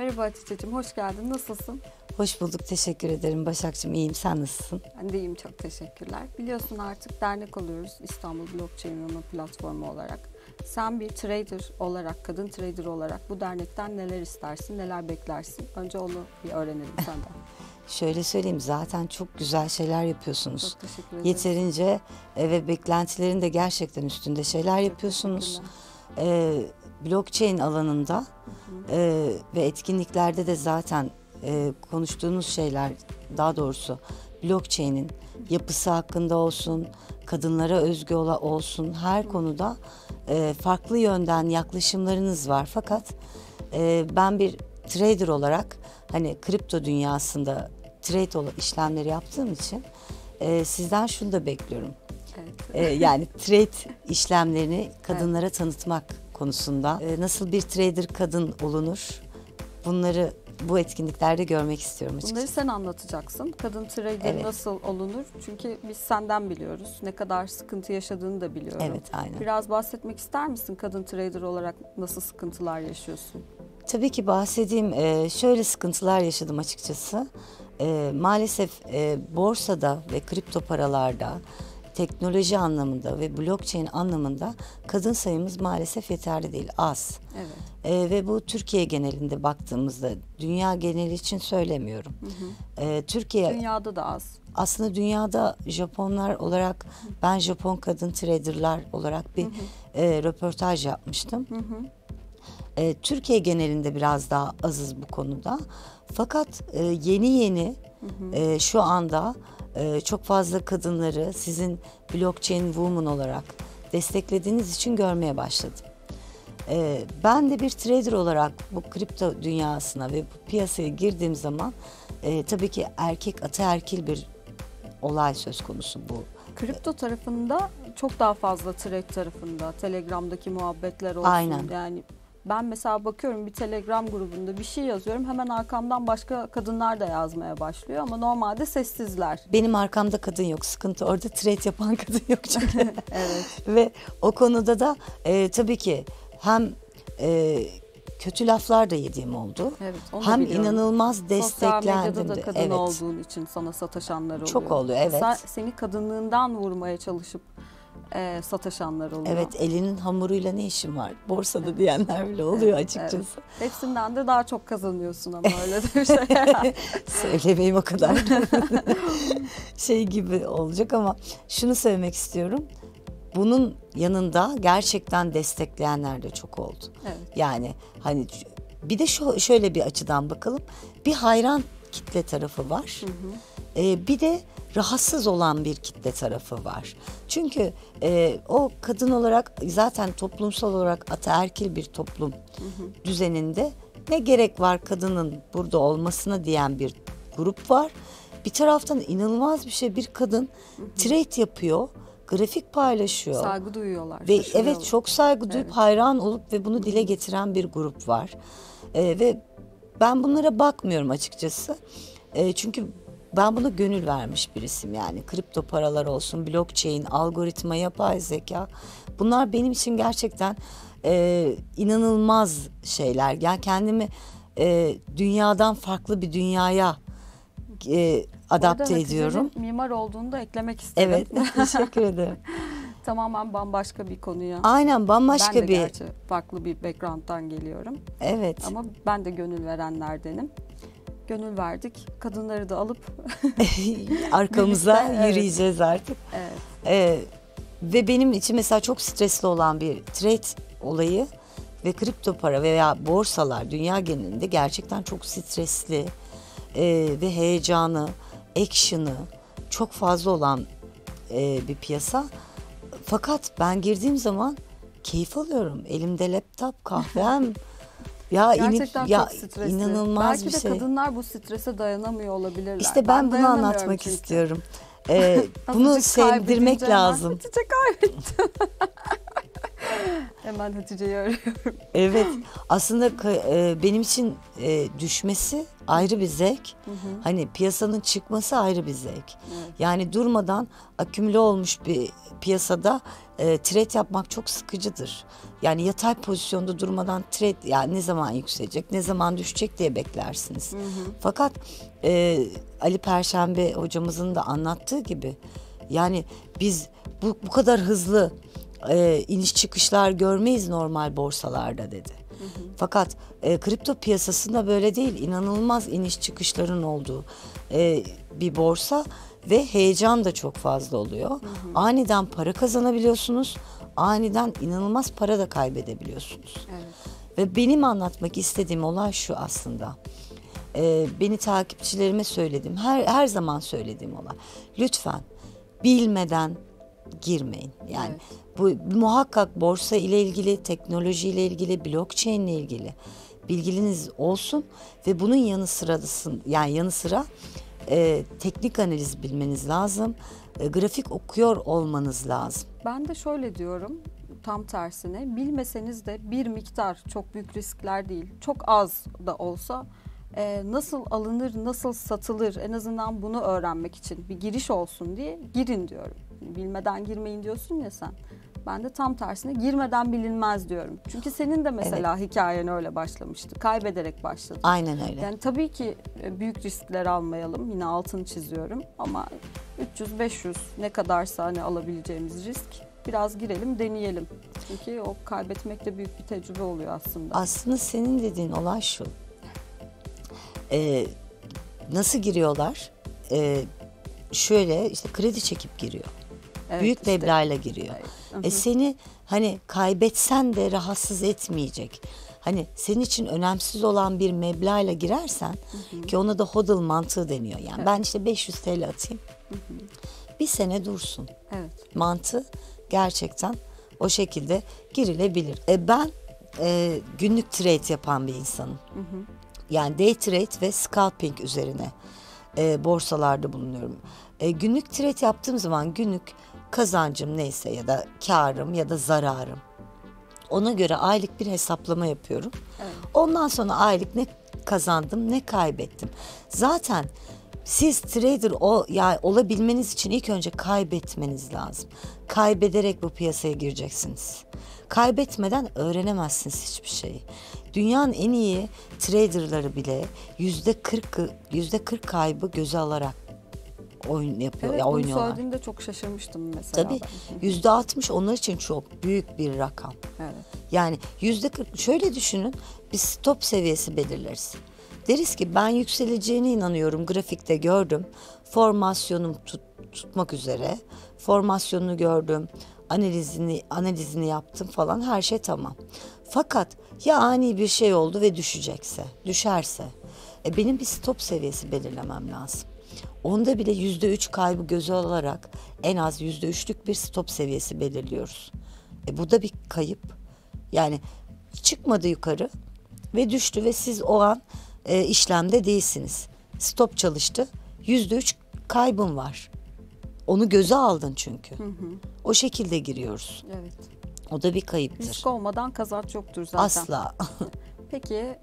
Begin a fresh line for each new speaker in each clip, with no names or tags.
Merhaba Hatice'cim, hoş geldin. Nasılsın?
Hoş bulduk, teşekkür ederim Başakçığım. İyiyim, sen nasılsın?
Ben de iyiyim, çok teşekkürler. Biliyorsun artık dernek oluyoruz İstanbul Blockchain Women platformu olarak. Sen bir trader olarak, kadın trader olarak bu dernekten neler istersin, neler beklersin? Önce onu bir öğrenelim senden.
Şöyle söyleyeyim, zaten çok güzel şeyler yapıyorsunuz.
Çok teşekkür ederim.
Yeterince ve beklentilerin de gerçekten üstünde şeyler yapıyorsunuz. Blockchain alanında ve etkinliklerde de zaten konuştuğunuz şeyler, daha doğrusu blockchain'in yapısı hakkında olsun, kadınlara özgü olsun, her konuda farklı yönden yaklaşımlarınız var. Fakat ben bir trader olarak hani kripto dünyasında trade işlemleri yaptığım için sizden şunu da bekliyorum.
Evet.
Yani trade işlemlerini kadınlara tanıtmak konusunda nasıl bir trader kadın olunur, bunları bu etkinliklerde görmek istiyorum açıkçası.
Bunları sen anlatacaksın. Kadın trader nasıl olunur? Çünkü biz senden biliyoruz. Ne kadar sıkıntı yaşadığını da biliyorum.
Evet, aynen.
Biraz bahsetmek ister misin? Kadın trader olarak nasıl sıkıntılar yaşıyorsun?
Tabii ki bahsedeyim. Şöyle sıkıntılar yaşadım açıkçası. Maalesef borsada ve kripto paralarda, teknoloji anlamında ve blockchain anlamında kadın sayımız maalesef yeterli değil, az.
Evet.
Ve bu Türkiye genelinde baktığımızda, dünya geneli için söylemiyorum. Türkiye
Dünyada da az.
aslında dünyada Japonlar olarak, ben Japon kadın traderlar olarak bir röportaj yapmıştım. Türkiye genelinde biraz daha azız bu konuda. Fakat yeni şu anda çok fazla kadınları sizin blockchain woman olarak desteklediğiniz için görmeye başladım. Ben de bir trader olarak bu kripto dünyasına ve bu piyasaya girdiğim zaman tabii ki ataerkil bir olay söz konusu bu.
Kripto tarafında çok daha fazla trade tarafında, Telegram'daki muhabbetler olsun.
Aynen.
Yani ben mesela bakıyorum bir Telegram grubunda bir şey yazıyorum, hemen arkamdan başka kadınlar da yazmaya başlıyor ama normalde sessizler.
Benim arkamda kadın yok, sıkıntı orada, trade yapan kadın yok çünkü.
Evet.
Ve o konuda da tabii ki hem kötü laflar da yediğim oldu.
Evet, onu da
hem
biliyorum.
inanılmaz desteklendim
Sosyal medyada da
de.
kadın olduğun için sana sataşanlar oluyor.
Çok oluyor, evet.
Seni kadınlığından vurmaya çalışıp sataşanlar oluyor.
Evet, elinin hamuruyla ne işin var borsada diyenler bile oluyor açıkçası.
Evet. Hepsinden de daha çok kazanıyorsun ama öyle de bir şey.
Söylemeyeyim o kadar. Şey gibi olacak ama şunu söylemek istiyorum. Bunun yanında gerçekten destekleyenler de çok oldu.
Evet.
Yani hani bir de şöyle bir açıdan bakalım. Bir hayran kitle tarafı var. Bir de rahatsız olan bir kitle tarafı var. Çünkü o kadın olarak zaten toplumsal olarak ataerkil bir toplum düzeninde ne gerek var kadının burada olmasına diyen bir grup var. Bir taraftan inanılmaz bir şey, bir kadın trade yapıyor, grafik paylaşıyor.
Saygı duyuyorlar.
Ve evet, çok saygı duyup hayran olup ve bunu dile getiren bir grup var. Ve ben bunlara bakmıyorum açıkçası. Çünkü ben buna gönül vermiş birisiyim yani. Kripto paralar olsun, blockchain, algoritma, yapay zeka. Bunlar benim için gerçekten inanılmaz şeyler. Yani kendimi dünyadan farklı bir dünyaya adapte ediyorum.
Mimar olduğunu da eklemek istedim.
Evet, teşekkür ederim.
Tamamen bambaşka bir konuya.
Aynen, bambaşka
ben de
bir.
gerçi farklı bir background'dan geliyorum.
Evet.
Ama ben de gönül verenlerdenim. Gönül verdik. Kadınları da alıp
arkamıza
birlikte,
yürüyeceğiz artık.
Evet.
Ve benim için mesela çok stresli olan bir trade olayı ve kripto para veya borsalar dünya genelinde gerçekten çok stresli ve heyecanı, action'ı çok fazla olan bir piyasa. Fakat ben girdiğim zaman keyif alıyorum. Elimde laptop, kahvem.
Gerçekten çok stresli.
İnanılmaz
Belki
bir şey.
Belki de kadınlar bu strese dayanamıyor olabilirler.
İşte ben bunu anlatmak
çünkü
istiyorum. Bunu sevdirmek lazım.
Hatice kaybettim. Hemen Hatice'yi arıyorum.
Evet, aslında benim için düşmesi ayrı bir zevk. Hani piyasanın çıkması ayrı bir zevk. Yani durmadan akümüle olmuş bir piyasada trade yapmak çok sıkıcıdır. Yani yatay pozisyonda durmadan trade, yani ne zaman yükselecek, ne zaman düşecek diye beklersiniz. Fakat Ali Perşembe hocamızın da anlattığı gibi, yani biz bu kadar hızlı iniş çıkışlar görmeyiz normal borsalarda dedi. Fakat kripto piyasasında böyle değil. İnanılmaz iniş çıkışların olduğu bir borsa ve heyecan da çok fazla oluyor. Aniden para kazanabiliyorsunuz. Aniden inanılmaz para da kaybedebiliyorsunuz.
Evet.
Ve benim anlatmak istediğim olay şu aslında. Beni takipçilerime söyledim. Her zaman söylediğim olay. Lütfen bilmeden girmeyin. Yani bu muhakkak borsa ile ilgili, teknoloji ile ilgili, blockchain ile ilgili bilginiz olsun ve bunun yanı sıra teknik analiz bilmeniz lazım. Grafik okuyor olmanız lazım.
Ben de şöyle diyorum, tam tersine, bilmeseniz de bir miktar, çok büyük riskler değil, çok az da olsa nasıl alınır, nasıl satılır, en azından bunu öğrenmek için bir giriş olsun diye girin diyorum. Bilmeden girmeyin diyorsun ya sen. Ben de tam tersine girmeden bilinmez diyorum. Çünkü senin de mesela hikayen öyle başlamıştı. Kaybederek başladı.
Aynen öyle.
Yani tabii ki büyük riskler almayalım. Yine altını çiziyorum. Ama 300-500 ne kadarsa hani alabileceğimiz risk, biraz girelim, deneyelim. Çünkü o kaybetmek de büyük bir tecrübe oluyor aslında.
Aslında senin dediğin olay şu. Nasıl giriyorlar? Şöyle işte kredi çekip giriyor.
Evet,
büyük
işte.
meblağla giriyor.
Evet.
Seni hani kaybetsen de rahatsız etmeyecek. Hani senin için önemsiz olan bir meblağla girersen, ki ona da hodl mantığı deniyor. Yani ben işte 500 TL atayım. Bir sene dursun.
Evet.
Mantığı gerçekten o şekilde girilebilir. Ben günlük trade yapan bir insanım. Yani day trade ve scalping üzerine borsalarda bulunuyorum. Günlük trade yaptığım zaman günlük kazancım neyse ya da karım ya da zararım, ona göre aylık bir hesaplama yapıyorum.
Evet.
Ondan sonra aylık ne kazandım ne kaybettim. Zaten siz trader yani olabilmeniz için ilk önce kaybetmeniz lazım. Kaybederek bu piyasaya gireceksiniz. Kaybetmeden öğrenemezsiniz hiçbir şeyi. Dünyanın en iyi traderları bile %40 kaybı göze alarak oyun yapıyor,
Evet,
oynuyorlar.
bunu söylediğinde çok şaşırmıştım mesela.
Tabii
ben.
%60 onlar için çok büyük bir rakam.
Evet.
Yani %40, şöyle düşünün, biz stop seviyesi belirleriz. Deriz ki ben yükseleceğine inanıyorum, grafikte gördüm. Formasyonum tutmak üzere. Formasyonunu gördüm. Analizini yaptım falan, her şey tamam. Fakat ya ani bir şey oldu ve düşerse benim bir stop seviyesi belirlemem lazım. Onda bile %3 kaybı göze alarak en az %3'lük bir stop seviyesi belirliyoruz. Bu da bir kayıp. Yani çıkmadı yukarı ve düştü ve siz o an işlemde değilsiniz. Stop çalıştı. %3 kaybın var. Onu göze aldın çünkü. O şekilde giriyoruz.
Evet.
O da bir kayıptır.
Risk olmadan kazanç yoktur zaten.
Asla.
Peki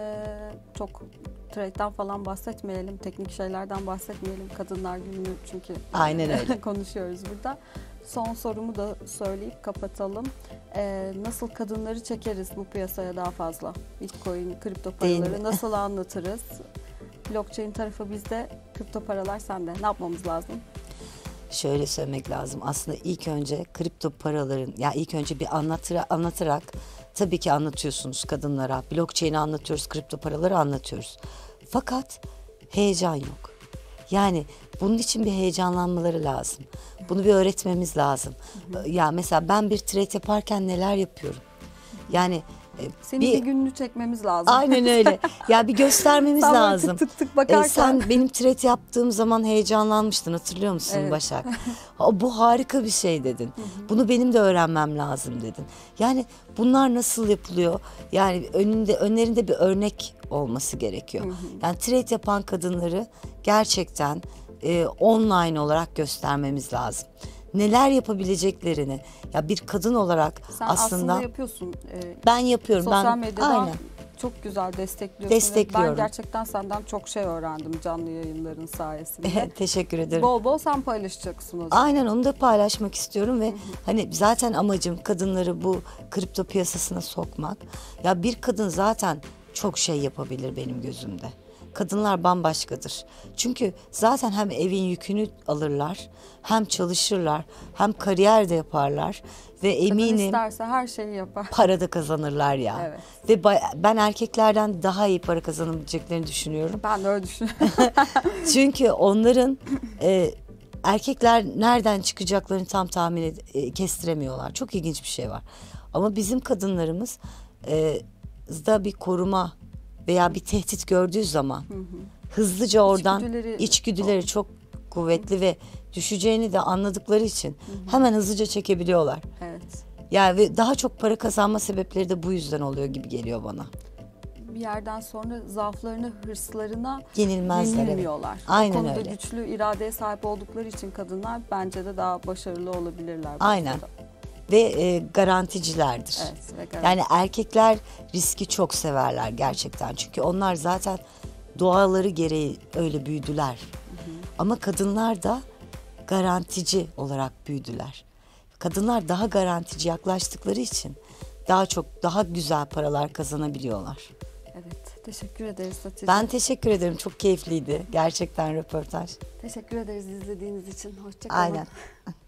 çok trade'den falan bahsetmeyelim, teknik şeylerden bahsetmeyelim. Kadınlar Günü çünkü
Aynen öyle.
konuşuyoruz burada. Son sorumu da söyleyip kapatalım. Nasıl kadınları çekeriz bu piyasaya daha fazla? Bitcoin, kripto paraları nasıl anlatırız? Blockchain tarafı bizde, kripto paralar sende. Ne yapmamız lazım?
Şöyle söylemek lazım. Aslında ilk önce kripto paraların, ya ilk önce bir anlatarak tabii ki anlatıyorsunuz kadınlara. Blockchain'i anlatıyoruz, kripto paraları anlatıyoruz. Fakat heyecan yok. Yani bunun için bir heyecanlanmaları lazım. Bunu bir öğretmemiz lazım. Ya mesela ben bir trade yaparken neler yapıyorum? Yani
Senin bir gününü çekmemiz lazım.
Aynen öyle. Ya bir göstermemiz
Sen
lazım.
Tık tık bakarken.
Sen benim trade yaptığım zaman heyecanlanmıştın, hatırlıyor musun
Evet.
Başak? Bu harika bir şey dedin. Bunu benim de öğrenmem lazım dedin. Yani bunlar nasıl yapılıyor? Yani önlerinde bir örnek olması gerekiyor. Yani trade yapan kadınları gerçekten online olarak göstermemiz lazım. Neler yapabileceklerini, ya bir kadın olarak
Sen aslında yapıyorsun.
ben yapıyorum.
Sosyal
Ben
medyadan
aynen.
Çok güzel destekliyorsun.
Destekliyorum.
Ben gerçekten senden çok şey öğrendim canlı yayınların sayesinde.
Teşekkür ederim.
Bol bol sen paylaşacaksın o zaman.
Aynen, onu da paylaşmak istiyorum ve hani zaten amacım kadınları bu kripto piyasasına sokmak. Ya bir kadın zaten çok şey yapabilir benim gözümde. Kadınlar bambaşkadır. Çünkü zaten hem evin yükünü alırlar, hem çalışırlar, hem kariyer de yaparlar ve
Kadın
eminim
isterse her şeyi yapar.
para da kazanırlar ya.
Evet.
Ve ben erkeklerden daha iyi para kazanabileceklerini düşünüyorum.
Ben de öyle düşünüyorum.
Çünkü onların erkekler nereden çıkacaklarını tam kestiremiyorlar. Çok ilginç bir şey var. Ama bizim kadınlarımız da bir koruma veya bir tehdit gördüğü zaman hızlıca oradan içgüdüleri çok kuvvetli ve düşeceğini de anladıkları için hemen hızlıca çekebiliyorlar.
Evet.
Yani ve daha çok para kazanma sebepleri de bu yüzden oluyor gibi geliyor bana.
Bir yerden sonra zaaflarına, hırslarına
Yenilmezler.
yenilmiyorlar.
Evet. Aynen
o konuda
öyle.
güçlü iradeye sahip oldukları için kadınlar bence de daha başarılı olabilirler. bu
Aynen.
noktada.
Ve garanticilerdir.
Evet, ve
Yani erkekler riski çok severler gerçekten. Çünkü onlar zaten doğaları gereği öyle büyüdüler. Ama kadınlar da garantici olarak büyüdüler. Kadınlar daha garantici yaklaştıkları için daha çok, daha güzel paralar kazanabiliyorlar.
Evet, teşekkür ederiz Hatice.
Ben teşekkür ederim. Çok keyifliydi gerçekten röportaj.
Teşekkür ederiz izlediğiniz için. Hoşça kalın.
Aynen.